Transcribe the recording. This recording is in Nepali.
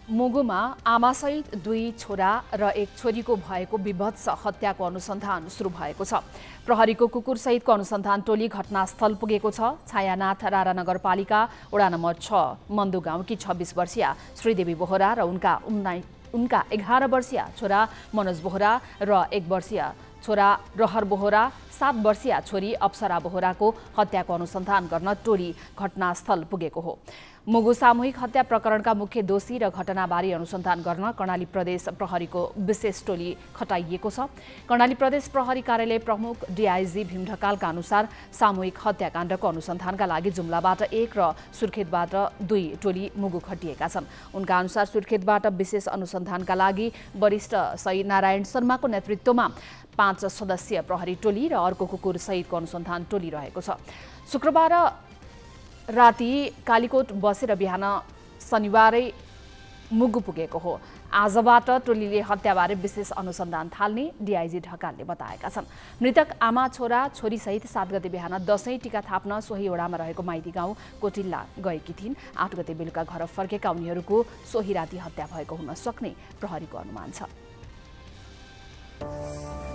मुगुमा आमासहित 2 छोरा र 1 छोरीको भएको विभत्स हत्याको अनुसन्धान सुरु भएको छ। प्रहरीको कुकुरसहितको अनुसन्धान टोली घटनास्थल पुगेको छ। छायानाथ रारा नगरपालिका वडा नम्बर 6 मन्दु गाउँकी 26 वर्षीया श्रीदेवी बोहरा र उनका 11 वर्षीय छोरा मनोज बोहरा र 1 वर्षीय छोरा रहर बोहरा, 7 वर्षीय छोरी अप्सरा बोहराको हत्याको अनुसन्धान गर्न टोली घटनास्थल पुगेको हो। मुगु सामूहिक हत्या प्रकरणका मुख्य दोषी र घटनाबारे अनुसन्धान गर्न कर्णाली प्रदेश प्रहरीको विशेष टोली खटाइएको छ। कर्णाली प्रदेश प्रहरी कार्यालय प्रमुख डीआईजी भीम ढकालका अनुसार सामूहिक हत्याकाण्डको अनुसन्धानका लागि जुम्लाबाट 1 र सुर्खेतबाट 2 टोली मुगु खटिएका छन्। उनका अनुसार सुर्खेतबाट विशेष अनुसन्धानका लागि वरिष्ठ सही नारायण शर्माको नेतृत्वमा 5 सदस्यीय प्रहरी टोली र अर्को कुकुर सहितको अनुसन्धान टोली रहेको छ। शुक्रबार राति कालीकोट बसेर बिहान शनिबारै मुगु पुगेको हो। आजबाट टोलीले हत्याबारे विशेष अनुसन्धान थाल्ने डीआईजी ढकालले बताएका छन्। मृतक आमा छोरा छोरीसहित 7 गते बिहान दशैं टीका थाप्न सोही वडामा रहेको माइती गाउँ कोटिल्ला गएकी थिइन्। 8 गते बेलुका घर फर्केका उनीहरूको सोही राति हत्या भएको हुन सक्ने प्रहरीको अनुमान छ।